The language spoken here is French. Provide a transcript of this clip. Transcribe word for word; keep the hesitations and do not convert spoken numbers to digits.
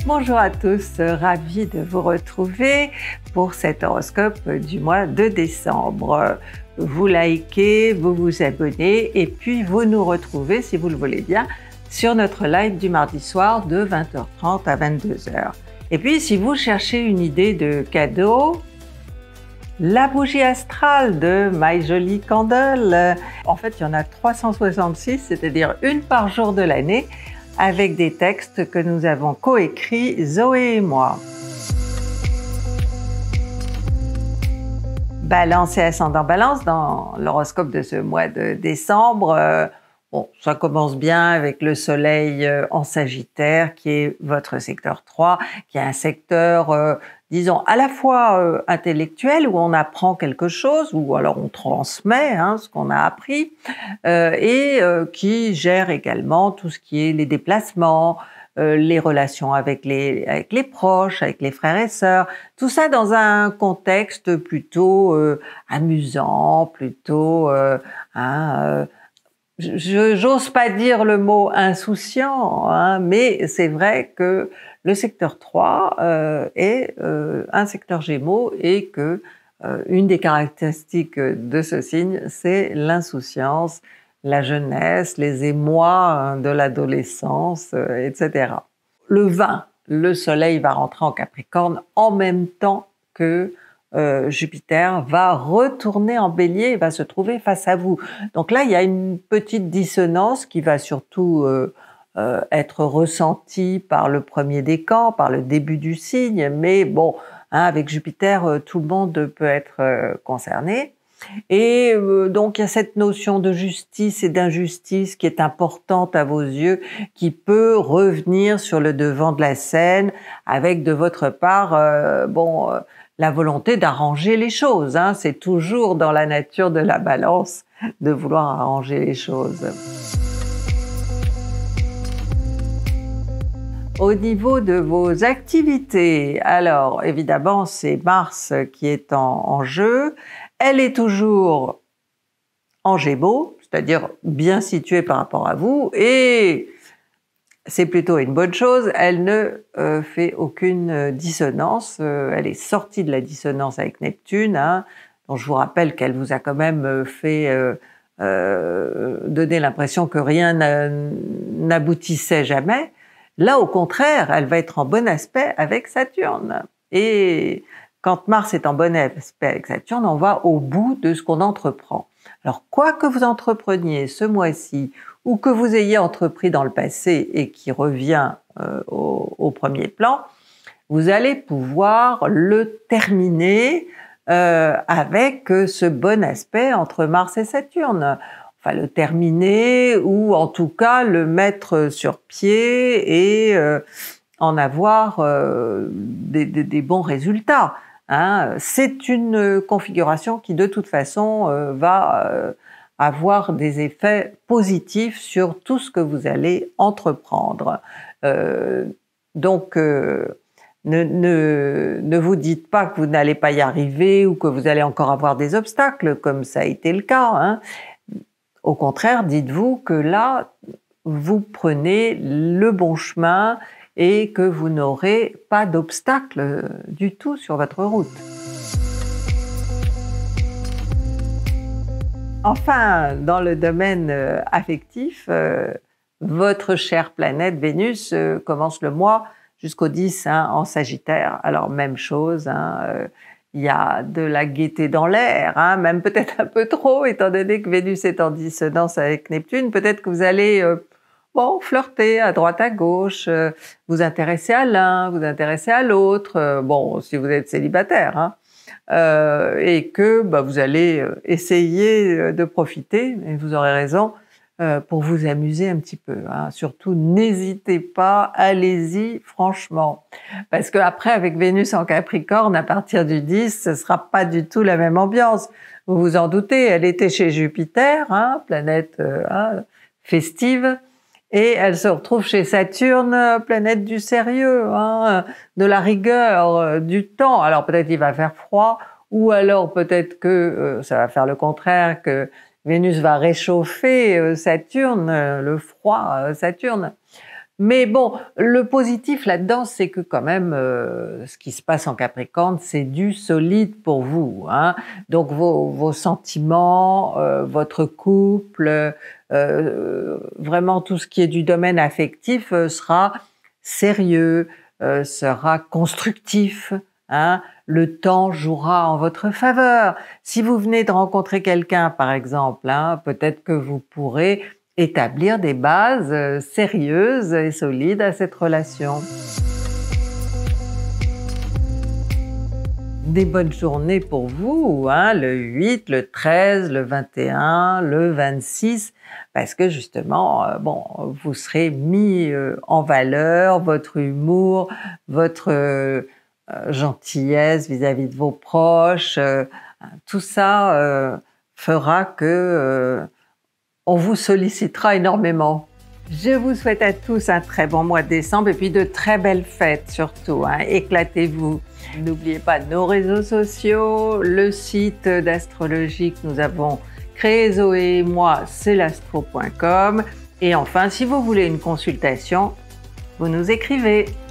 Bonjour à tous, ravi de vous retrouver pour cet horoscope du mois de décembre. Vous likez, vous vous abonnez et puis vous nous retrouvez, si vous le voulez bien, sur notre live du mardi soir de vingt heures trente à vingt-deux heures. Et puis si vous cherchez une idée de cadeau, la bougie astrale de My Jolie Candle. En fait, il y en a trois cent soixante-six, c'est-à-dire une par jour de l'année, avec des textes que nous avons coécrits, Zoé et moi. Balance et ascendant Balance, dans l'horoscope de ce mois de décembre, euh, bon, ça commence bien avec le soleil euh, en Sagittaire, qui est votre secteur trois, qui est un secteur, euh, disons, à la fois euh, intellectuel, où on apprend quelque chose, ou alors on transmet hein, ce qu'on a appris, euh, et euh, qui gère également tout ce qui est les déplacements, euh, les relations avec les, avec les proches, avec les frères et sœurs, tout ça dans un contexte plutôt euh, amusant, plutôt... Euh, hein, euh, je j'ose pas dire le mot insouciant, hein, mais c'est vrai que le secteur trois euh, est euh, un secteur Gémeaux et que euh, une des caractéristiques de ce signe, c'est l'insouciance, la jeunesse, les émois hein, de l'adolescence, euh, et cetera. Le vingt, le soleil va rentrer en Capricorne en même temps que Euh, Jupiter va retourner en Bélier et va se trouver face à vous. Donc là, il y a une petite dissonance qui va surtout euh, euh, être ressentie par le premier décan, par le début du signe, mais bon, hein, avec Jupiter, euh, tout le monde peut être euh, concerné. Et euh, donc il y a cette notion de justice et d'injustice qui est importante à vos yeux, qui peut revenir sur le devant de la scène avec de votre part, euh, bon... Euh, la volonté d'arranger les choses. Hein. C'est toujours dans la nature de la balance de vouloir arranger les choses. Au niveau de vos activités, alors évidemment c'est Mars qui est en, en jeu. Elle est toujours en Gémeaux, c'est-à-dire bien située par rapport à vous, et c'est plutôt une bonne chose, elle ne euh, fait aucune dissonance, euh, elle est sortie de la dissonance avec Neptune, hein, dont je vous rappelle qu'elle vous a quand même fait euh, euh, donner l'impression que rien n'aboutissait jamais. Là, au contraire, elle va être en bon aspect avec Saturne. Et quand Mars est en bon aspect avec Saturne, on va au bout de ce qu'on entreprend. Alors, quoi que vous entrepreniez ce mois-ci, ou que vous ayez entrepris dans le passé et qui revient euh, au, au premier plan, vous allez pouvoir le terminer euh, avec ce bon aspect entre Mars et Saturne. Enfin, le terminer ou en tout cas le mettre sur pied et euh, en avoir euh, des, des, des bons résultats. Hein. C'est une configuration qui de toute façon euh, va... Euh, avoir des effets positifs sur tout ce que vous allez entreprendre. Euh, donc, euh, ne, ne, ne vous dites pas que vous n'allez pas y arriver ou que vous allez encore avoir des obstacles, comme ça a été le cas. Hein. Au contraire, dites-vous que là, vous prenez le bon chemin et que vous n'aurez pas d'obstacles du tout sur votre route. Enfin, dans le domaine euh, affectif, euh, votre chère planète Vénus euh, commence le mois jusqu'au dix hein, en Sagittaire. Alors même chose, hein, euh, il y a de la gaieté dans l'air, hein, même peut-être un peu trop, étant donné que Vénus est en dissonance avec Neptune. Peut-être que vous allez euh, bon, flirter à droite à gauche, euh, vous intéresser à l'un, vous intéresser à l'autre, euh, bon, si vous êtes célibataire, hein. Euh, et que bah, vous allez essayer de profiter, et vous aurez raison, euh, pour vous amuser un petit peu. Hein. Surtout, n'hésitez pas, allez-y franchement. Parce qu'après, avec Vénus en Capricorne, à partir du dix, ce sera pas du tout la même ambiance. Vous vous en doutez, elle était chez Jupiter, hein, planète euh, hein, festive, et elle se retrouve chez Saturne, planète du sérieux, hein, de la rigueur, du temps. Alors peut-être il va faire froid, ou alors peut-être que euh, ça va faire le contraire, que Vénus va réchauffer euh, Saturne, euh, le froid euh, Saturne. Mais bon, le positif là-dedans, c'est que quand même, euh, ce qui se passe en Capricorne, c'est du solide pour vous, hein. Donc vos, vos sentiments, euh, votre couple, euh, vraiment tout ce qui est du domaine affectif euh, sera sérieux, euh, sera constructif, hein. Le temps jouera en votre faveur. Si vous venez de rencontrer quelqu'un, par exemple, hein, peut-être que vous pourrez établir des bases euh, sérieuses et solides à cette relation. Des bonnes journées pour vous, hein, le huit, le treize, le vingt et un, le vingt-six, parce que justement, euh, bon, vous serez mis euh, en valeur, votre humour, votre euh, gentillesse vis-à-vis de vos proches, euh, tout ça euh, fera que euh, on vous sollicitera énormément. Je vous souhaite à tous un très bon mois de décembre et puis de très belles fêtes surtout, hein. Éclatez-vous. N'oubliez pas nos réseaux sociaux, le site d'astrologie que nous avons créé, Zoé et moi, c'est l'astro point com. Et enfin, si vous voulez une consultation, vous nous écrivez.